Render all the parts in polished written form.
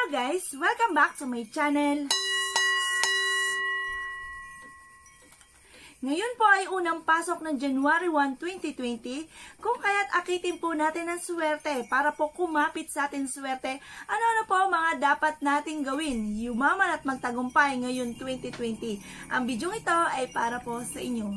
Hello guys! Welcome back to my channel. Ngayon po ay unang pasok ng January 1, 2020, kung kaya't akitin po natin ang swerte para po kumapit sa ating swerte. Ano-ano po mga dapat nating gawin, yumaman at magtagumpay ngayon 2020. Ang video ito ay para po sa inyo.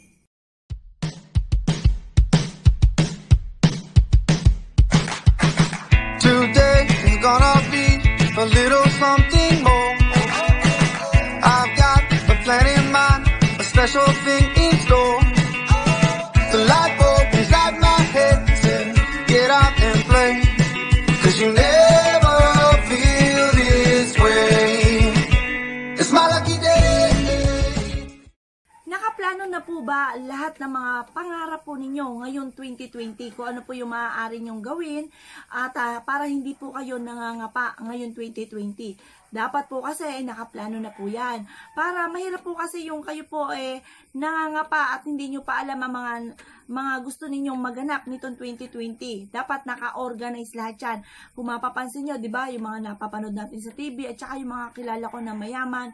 Today is gonna be a little something more. I've got a plan in mind, a special thing in store. The light bulb inside my head said, get out and play, 'cause you never feel this way. It's my lucky day. Nakaplano na po ba lahat ng mga pangarap po ninyo ngayon 2020? Kung ano po yung maaari nyong gawin at para hindi po kayo nangangapa ngayon 2020. Dapat po kasi nakaplano na po yan. Para mahirap po kasi yung kayo po nangangapa at hindi nyo pa alam ang mga gusto ninyong maganap nitong 2020. Dapat naka-organize lahat yan. Kung mapapansin nyo, di ba, yung mga napapanood natin sa TV at saka yung mga kilala ko na mayaman,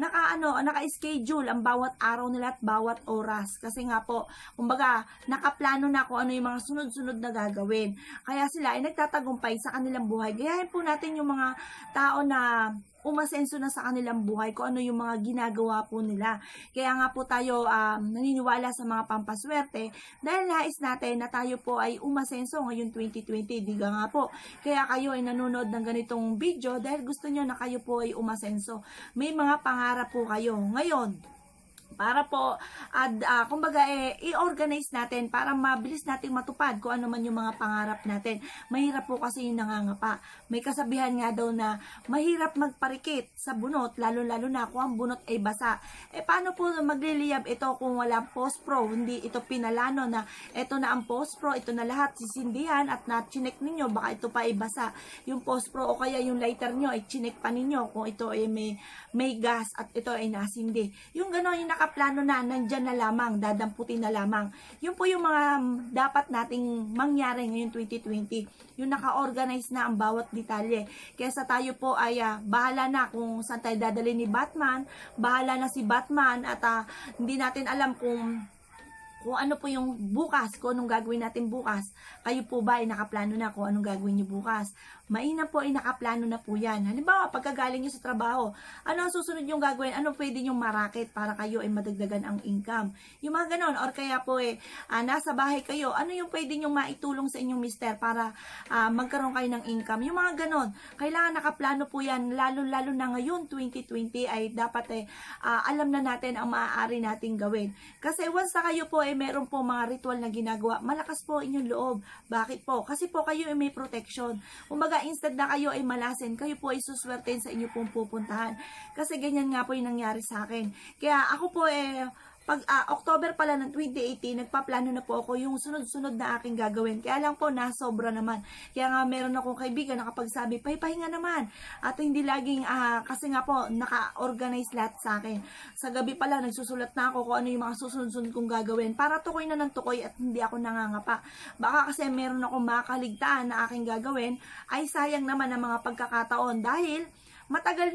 naka-schedule ang bawat araw nila at bawat oras. Kasi nga po, kumbaga, nakaplano na kung ano yung mga sunod-sunod na gagawin. Kaya sila ay nagtatagumpay sa kanilang buhay. Gayahin po natin yung mga tao na umasenso na sa kanilang buhay, kung ano yung mga ginagawa po nila. Kaya nga po tayo naniniwala sa mga pampaswerte dahil nais natin na tayo po ay umasenso ngayon 2020. Diga nga po. Kaya kayo ay nanonood ng ganitong video dahil gusto nyo na kayo po ay umasenso. May mga pangarap po kayo ngayon. Para po, kumbaga, i-organize natin para mabilis nating matupad kung ano man yung mga pangarap natin. Mahirap po kasi yung nangangapa. May kasabihan nga daw na mahirap magparikit sa bunot, lalo-lalo na kung ang bunot ay basa. Paano po magliliyab ito kung walang post-pro? Hindi ito pinalano na ito na ang post-pro, ito na lahat sisindihan at na-chinek ninyo, baka ito pa ay basa. Yung post-pro o kaya yung lighter nyo ay chinek pa ninyo kung ito ay may gas at ito ay nasindi. Yung gano'n, yung plano na, nandyan na lamang, dadamputin na lamang. Yun po yung mga dapat nating mangyari ngayon 2020. Yung naka-organize na ang bawat detalye. Kesa tayo po ay bahala na kung saan tayo dadali ni Batman, bahala na si Batman at hindi natin alam kung ano po yung bukas, kung anong gagawin natin bukas. Kayo po ba ay nakaplano na kung anong gagawin nyo bukas? Mainam po ay nakaplano na po yan. Halimbawa, pagkagaling nyo sa trabaho, ano ang susunod yung gagawin? Ano pwede nyo marakit para kayo ay madagdagan ang income? Yung mga ganon. Or kaya po nasa bahay kayo, ano yung pwede nyo maitulong sa inyong mister para magkaroon kayo ng income? Yung mga ganon. Kailangan nakaplano po yan. Lalo-lalo na ngayon, 2020, ay dapat alam na natin ang maaari nating gawin. Kasi once na kayo po meron po mga ritual na ginagawa, malakas po inyong loob. Bakit po? Kasi po kayo ay may protection. Kumbaga, instead na kayo ay malasin, kayo po ay suswertein sa inyo pong pupuntahan. Kasi ganyan nga po yung nangyari sa akin. Kaya ako po pag October pala ng 2018, nagpaplano na po ako yung sunod-sunod na aking gagawin. Kaya lang po, nasobra naman. Kaya nga meron akong kaibigan na kapag sabi, pahinga naman. At hindi laging, kasi nga po, naka-organize lahat sa akin. Sa gabi pala, nagsusulat na ako kung ano yung mga susunod-sunod kong gagawin. Para tukoy na ng tukoy at hindi ako nangangapa. Baka kasi meron akong makaligtaan na aking gagawin, ay sayang naman ang mga pagkakataon. Dahil, matagal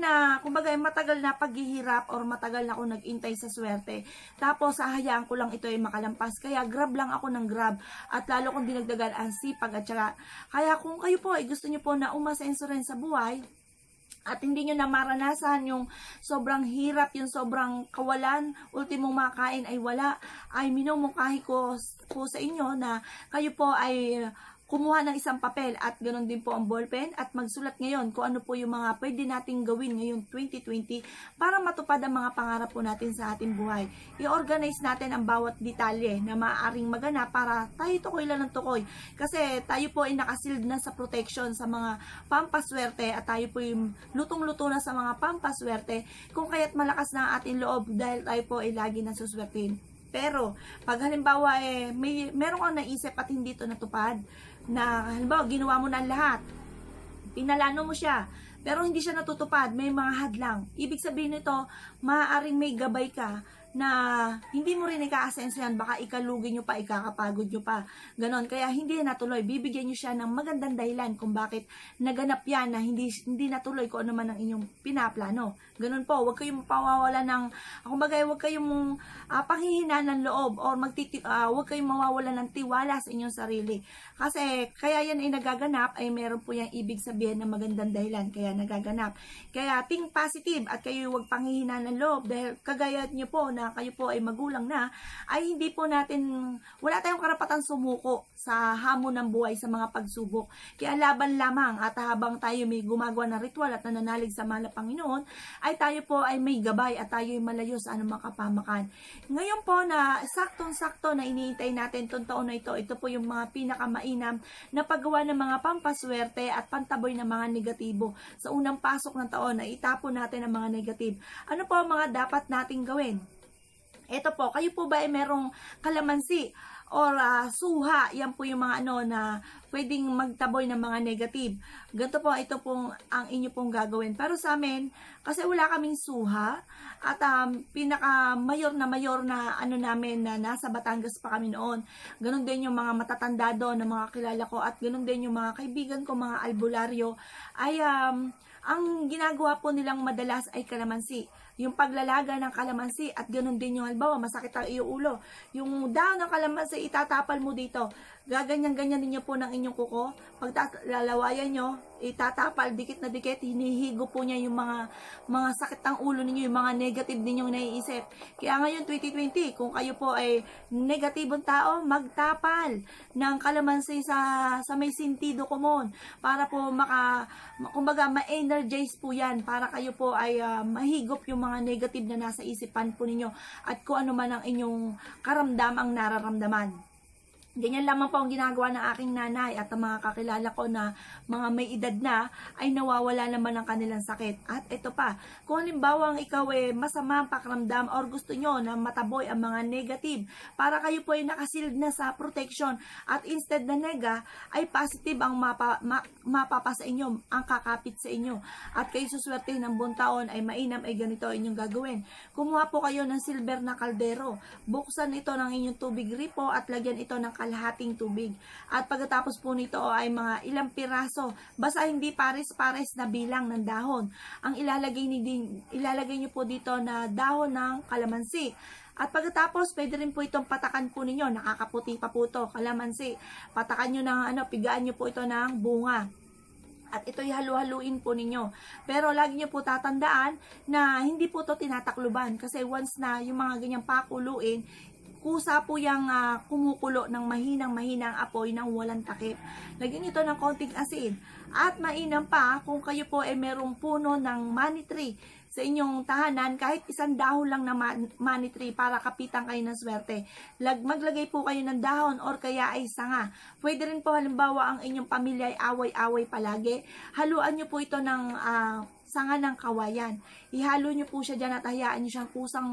na paghihirap or matagal na ako nag-intay sa swerte. Tapos, hahayaan ko lang ito ay makalampas. Kaya, grab lang ako ng grab. At lalo kong dinagdagan ang sipag at saka. Kaya, kung kayo po ay gusto nyo po na umasenso rin sa buhay, at hindi nyo na maranasan yung sobrang hirap, yung sobrang kawalan, ultimong makain ay wala, ay minumungkahi ko po sa inyo na kayo po ay kumuha ng isang papel at ganoon din po ang ballpen at magsulat ngayon kung ano po yung mga pwede nating gawin ngayong 2020 para matupad ang mga pangarap po natin sa ating buhay. I-organize natin ang bawat detalye na maaaring maganap para tayo tukoy lang ng tukoy. Kasi tayo po ay nakasild na sa protection sa mga pampaswerte at tayo po yung lutong-luto na sa mga pampaswerte kung kaya't malakas na ang ating loob dahil tayo po ay lagi nasuswertein. Pero, pag halimbawa meron kang naisip at hindi ito natupad, na halimbawa ginawa mo na lahat, pinalano mo siya, pero hindi siya natutupad, may mga hadlang. Ibig sabihin nito, maaaring may gabay ka na hindi mo rin ika-asenso yan, baka ikalugin nyo pa, ikakapagod nyo pa, ganon. Kaya hindi natuloy, bibigyan nyo siya ng magandang dahilan kung bakit naganap yan na hindi natuloy kung ano man ang inyong pinaplano. Ganon po, huwag kayong pawawala ng, kumbaga, huwag kayong panghihina ng loob or huwag kayong mawawala ng tiwala sa inyong sarili. Kasi kaya yan ay nagaganap, ay meron po yung ibig sabihin ng magandang dahilan, kaya nagaganap. Kaya think positive at kayo huwag panghihina ng loob dahil kagaya nyo po na kayo po ay magulang na, ay hindi po natin, wala tayong karapatan sumuko sa hamon ng buhay sa mga pagsubok. Kaya laban lamang at habang tayo may gumagawa ng ritual at nananalig sa mahal na Panginoon, ay tayo po ay may gabay at tayo ay malayo sa anumang kapamakan. Ngayon po na saktong-sakto na iniintay natin itong taon na ito po yung mga pinakamainam na paggawa ng mga pampaswerte at pantaboy ng mga negatibo. Sa unang pasok ng taon ay itapon natin ang mga negative. Ano po ang mga dapat nating gawin? Ito po, kayo po ba ay merong kalamansi or suha? Yan po yung mga na pwedeng magtaboy ng mga negative. Ganito po, ito pong ang inyo pong gagawin. Pero sa amin, kasi wala kaming suha at pinaka-mayor na namin na nasa Batangas pa kami noon. Ganon din yung mga matatanda doon na mga kilala ko at ganon din yung mga kaibigan ko, mga albularyo, ay ang ginagawa po nilang madalas ay kalamansi. Yung paglalaga ng kalamansi at ganun din yung halimbawa masakit ang iyong ulo. Yung dahon ng kalamansi itatapal mo dito. Gaganyan-ganyan ninyo po ng inyong kuko. Pag lalawayan nyo, itatapal, dikit na dikit, hinihigo po niya yung mga sakit ng ulo ninyo, yung mga negative ninyong naiisip. Kaya ngayon 2020, kung kayo po ay negatibong tao, magtapal ng kalamansi sa may sentido common para po kumbaga ma-energize po yan para kayo po ay mahigop yung mga negative na nasa isipan po ninyo at kung ano man ang inyong karamdamang nararamdaman. Ganyan lamang po ang ginagawa ng aking nanay at ang mga kakilala ko na mga may edad na ay nawawala naman ang kanilang sakit. At ito pa, kung halimbawa ikaw masama ang pakiramdam or gusto nyo na mataboy ang mga negative para kayo po ay nakasild na sa protection at instead na nega ay positive ang mapapa sa inyo, ang kakapit sa inyo. At kayo suswerte ng buong taon ay mainam ay ganito inyong gagawin. Kumuha po kayo ng silver na kaldero. Buksan ito ng inyong tubig gripo at lagyan ito ng kalahating tubig. At pagkatapos po nito ay mga ilang piraso, basta hindi pares-pares na bilang ng dahon. Ang ilalagay niyo po dito na dahon ng kalamansi. At pagkatapos, pwede rin po itong patakan po ninyo, nakakaputi pa po ito, kalamansi. Patakan nyo ng pigaan nyo po ito ng bunga. At ito'y halu-haluin po ninyo. Pero lagi nyo po tatandaan na hindi po ito tinatakluban. Kasi once na yung mga ganyang pakuluin, kusa po yung kumukulo ng mahinang-mahinang apoy ng walang takip. Lagyan ito ng konting asin. At mainam pa kung kayo po ay merong puno ng money tree sa inyong tahanan, kahit isang dahon lang na money tree para kapitan kayo ng swerte. Maglagay po kayo ng dahon or kaya ay sanga. Pwede rin po halimbawa ang inyong pamilya ay away-away palagi. Haluan nyo po ito ng sanga ng kawayan. Ihalo nyo po siya dyan at hayaan nyo siyang kusang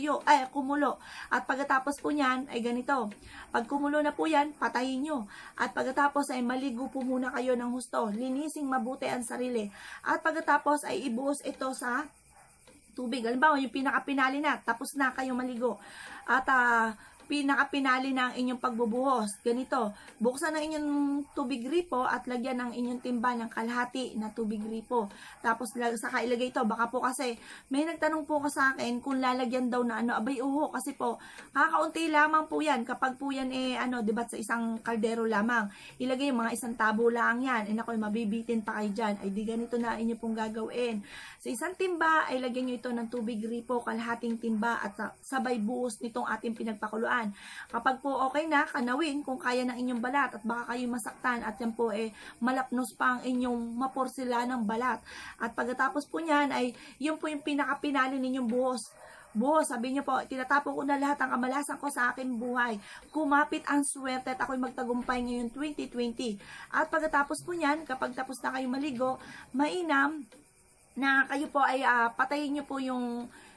kumulo. At pagkatapos po niyan ay ganito. Pag kumulo na po yan, patayin nyo. At pagkatapos ay maligo po muna kayo ng husto. Linising mabuti ang sarili. At pagkatapos ay ibuhos ito sa tubig. Halimbawa, yung pinakapinali na, tapos na kayo maligo. At pinakapinali na ang inyong pagbubuhos. Ganito, buksan ang inyong tubig gripo at lagyan ng inyong timba ng kalahati na tubig gripo. Tapos saka ilagay ito. Baka po kasi may nagtanong po ko sa akin kung lalagyan daw na abay kasi po kakaunti lamang po yan. Kapag po yan diba sa isang kaldero lamang. Ilagay mga isang tabo lang yan. Naku, mabibitin pa kayo dyan. Ay di ganito na inyo pong gagawin. Sa isang timba ay lagyan nyo ito ng tubig gripo, kalahating timba at sabay buhos nitong ating pinagpakuluan. Kapag po okay na, kanawin kung kaya ng inyong balat at baka kayo masaktan at yan po malapnos pa ang inyong maporsila ng balat. At pagkatapos po niyan ay yun po yung pinakapinali ninyong buhos. Sabi niyo po, tinatapon ko na lahat ng kamalasan ko sa aking buhay. Kumapit ang swerte at ako'y magtagumpay ngayon 2020. At pagkatapos po niyan, kapag tapos na kayo maligo, mainam na kayo po ay patayin niyo po yung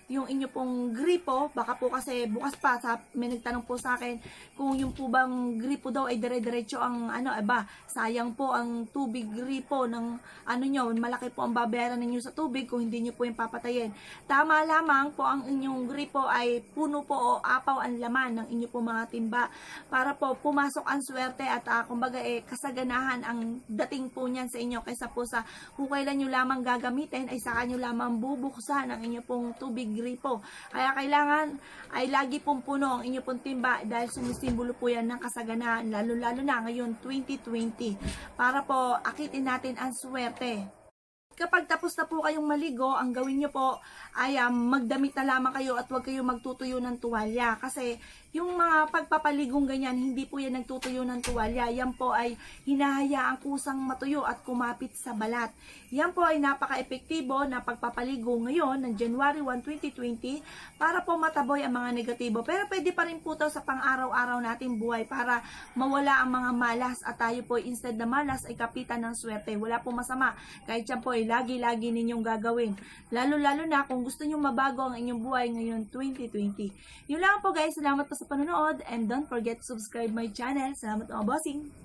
yung inyo pong gripo, baka po kasi bukas pa, may nagtanong po sa akin kung yung po bang gripo daw ay dire-diretso ang sayang po ang tubig gripo ng nyo, malaki po ang babayaran ninyo sa tubig kung hindi nyo po yung papatayin. Tama lamang po ang inyong gripo ay puno po o apaw ang laman ng inyo po mga timba para po pumasok ang swerte at kumbaga kasaganahan ang dating po niyan sa inyo kaysa po sa kung kailan nyo lamang gagamitin ay saka nyo lamang bubuksan ang inyo pong tubig gripo. Kaya kailangan ay lagi pong puno ang inyo pong timba dahil sumisimbolo po yan ng kasaganahan lalo-lalo na ngayon 2020 para po akitin natin ang swerte. Kapag tapos na po kayong maligo, ang gawin nyo po ay magdamit na lamang kayo at huwag kayo magtutuyo ng tuwalya. Kasi yung mga pagpapaligong ganyan, hindi po yan nagtutuyo ng tuwalya. Yan po ay hinahayaang kusang matuyo at kumapit sa balat. Yan po ay napaka-epektibo na pagpapaligo ngayon ng January 1, 2020 para po mataboy ang mga negatibo. Pero pwede pa rin po ito sa pang-araw-araw nating buhay para mawala ang mga malas at tayo po instead na malas ay kapitan ng swerte. Wala po masama. Kahit yan po ay lagi-lagi ninyong gagawin. Lalo-lalo na kung gusto nyong mabago ang inyong buhay ngayon 2020. Yun lang po guys. Salamat po sa panonood and don't forget to subscribe my channel. Salamat mga bossing!